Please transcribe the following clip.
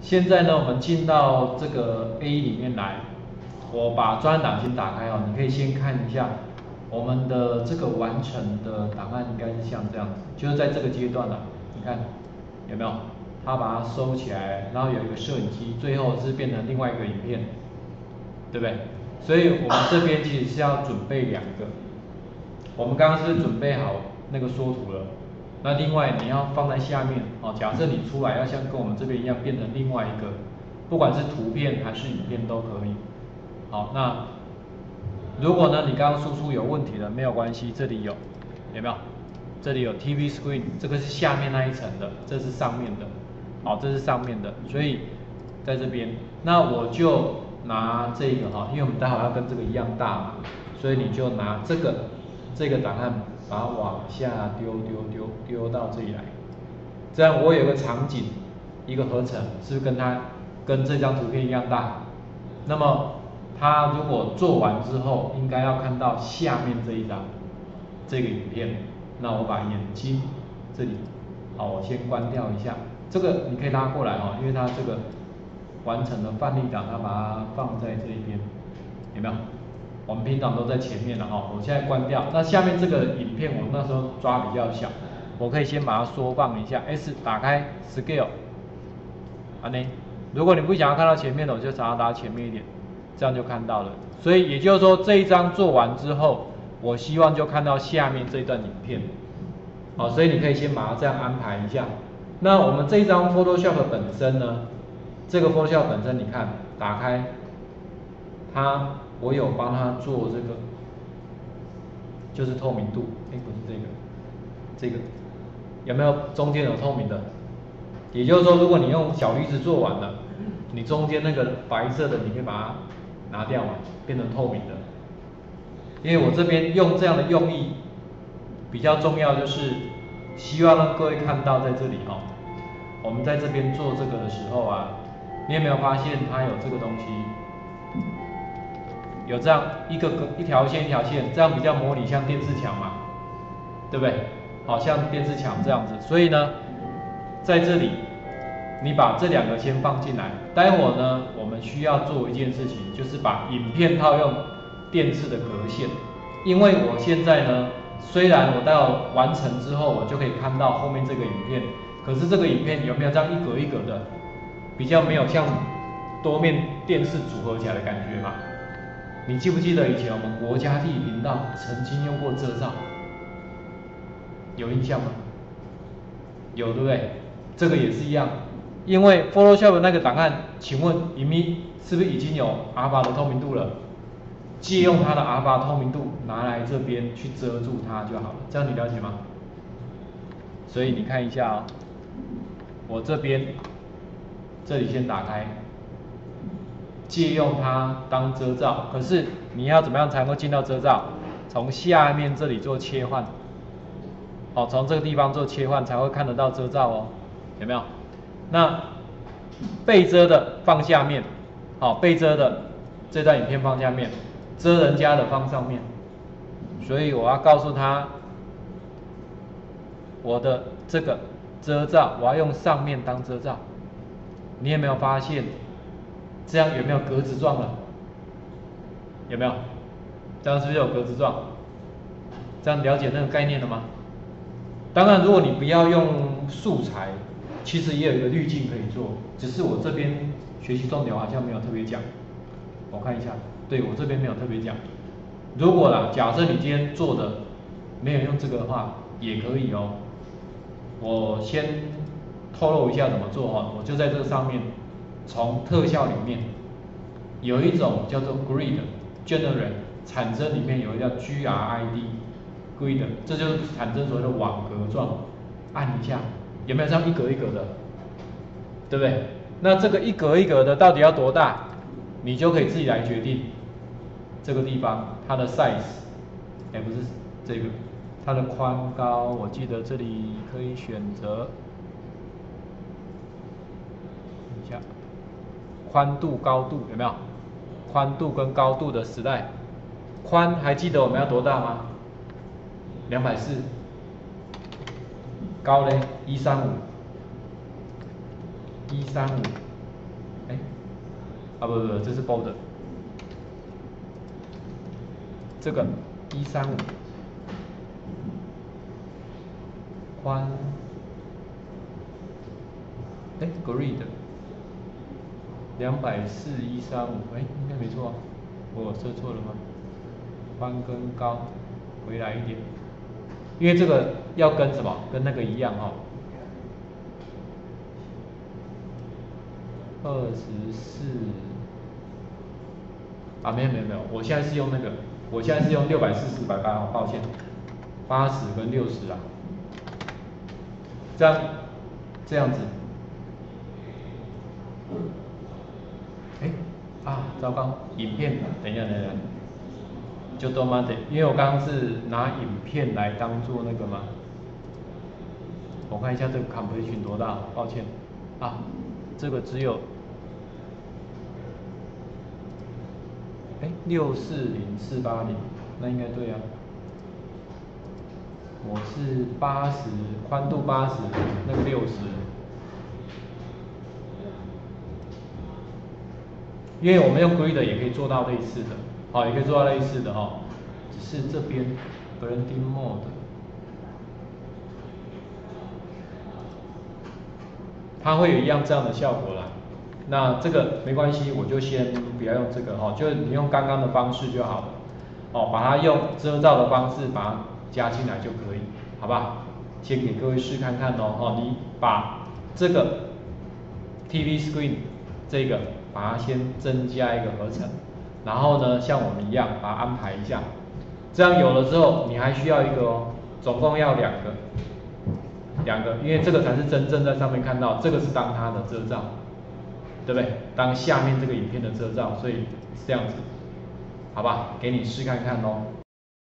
现在呢，我们进到这个 A 里面来，我把专案档先打开哦，你可以先看一下我们的这个完成的档案应该是像这样子，就是在这个阶段啊，你看有没有？它把它收起来，然后有一个摄影机，最后是变成另外一个影片，对不对？所以我们这边其实是要准备两个，我们刚刚是不是准备好那个缩图了？那另外你要放在下面哦。假设你出来要像跟我们这边一样变成另外一个，不管是图片还是影片都可以。好，那如果呢你刚刚输出有问题的，没有关系，这里有没有？这里有 TV screen， 这个是下面那一层的，这是上面的，好，这是上面的，所以在这边，那我就拿这个哈，因为我们待会要跟这个一样大嘛，所以你就拿这个档案，把它往下丢到这里来，这样我有个场景，一个合成，是不是跟这张图片一样大？那么它如果做完之后，应该要看到下面这一张这个影片。那我把眼睛这里，好，我先关掉一下。这个你可以拉过来哦，因为它这个完成的范例档，它把它放在这一边，有没有？我们平常都在前面了哈，我现在关掉。那下面这个影片我那时候抓比较小，我可以先把它缩放一下 ，S 打开 Scale， 安呢。如果你不想要看到前面的，我就把它拉前面一点，这样就看到了。所以也就是说，这一张做完之后，我希望就看到下面这一段影片。好，所以你可以先把它这样安排一下。那我们这一张 Photoshop 本身呢，这个 Photoshop 本身你看打开，我有帮它做这个，就是透明度，不是这个有没有中间有透明的？也就是说，如果你用小滤纸做完了，你中间那个白色的，你可以把它拿掉嘛，变成透明的。因为我这边用这样的用意比较重要，就是希望让各位看到在这里哈，我们在这边做这个的时候啊，你有没有发现它有这个东西？有这样一条线一条线，这样比较模拟像电视墙嘛，对不对？好像电视墙这样子，所以呢，在这里你把这两个先放进来，待会儿呢，我们需要做一件事情，就是把影片套用电视的格线，因为我现在呢，虽然我到完成之后，我就可以看到后面这个影片，可是这个影片有没有这样一格一格的，比较没有像多面电视组合起来的感觉嘛？你记不记得以前我们国家地理频道曾经用过遮罩？有印象吗？有，对不对？这个也是一样，因为 Photoshop 那个档案，请问影迷是不是已经有 Alpha 的透明度了？借用它的 Alpha 透明度拿来这边去遮住它就好了，这样你了解吗？所以你看一下哦，我这边这里先打开，借用它当遮罩，可是你要怎么样才能够进到遮罩？从下面这里做切换。好，从这个地方做切换才会看得到遮罩哦，有没有？那被遮的放下面，好，被遮的这段影片放下面，遮人家的放上面。所以我要告诉他，我的这个遮罩我要用上面当遮罩。你有没有发现，这样有没有格子状了？有没有？这样是不是有格子状？这样了解那个概念了吗？当然，如果你不要用素材，其实也有一个滤镜可以做，只是我这边学习重点好像没有特别讲。我看一下，对，我这边没有特别讲。如果啦，假设你今天做的没有用这个的话，也可以哦。我先透露一下怎么做哈，我就在这个上面，从特效里面有一种叫做 Grid Generate 产生里面有一个叫 GRID。Grid， 这就是产生所谓的网格状，按一下，有没有这样一格一格的，对不对？那这个一格一格的到底要多大，你就可以自己来决定。这个地方它的 size， 不是这个，它的宽高，我记得这里可以选择一下，宽度、高度有没有？宽度跟高度的时代，宽还记得我们要多大吗？240，高嘞135，135， 哎，啊不，这是 bold， 这个135，宽，哎 grid 240/135，哎，应该没错啊，我设错了吗？宽跟高回来一点，因为这个要跟什么？跟那个一样哦。24啊，没有，我现在是用那个，我现在是用640/180哦，抱歉，80跟60啊，这样子，哎，啊，糟糕，影片，等一下，就多妈的，因为我刚刚是拿影片来当做那个嘛，我看一下这个 completion 多大，抱歉，啊，这个只有。哎，640480，那应该对啊。我是80，宽度80，那个60。因为我们用 grid 也可以做到类似的，好，也可以做到类似的哈，只是这边 blending mode， 它会有一样这样的效果啦。那这个没关系，我就先不要用这个哈，就是你用刚刚的方式就好了。哦，把它用遮罩的方式把它加进来就可以，好吧？先给各位试看看哦。哦，你把这个 TV screen 这个把它先增加一个合成，然后呢，像我们一样把它安排一下，这样有了之后，你还需要一个哦，总共要两个，因为这个才是真正在上面看到，这个是当它的遮罩，对不对？当下面这个影片的遮罩，所以是这样子，好吧？给你试看看哦。